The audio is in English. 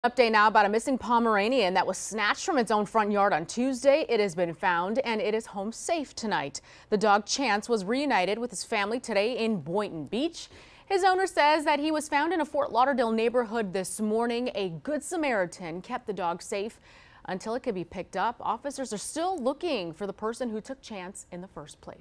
Update now about a missing Pomeranian that was snatched from its own front yard on Tuesday. It has been found and it is home safe tonight. The dog Chance was reunited with his family today in Boynton Beach. His owner says that he was found in a Fort Lauderdale neighborhood this morning. A Good Samaritan kept the dog safe until it could be picked up. Officers are still looking for the person who took Chance in the first place.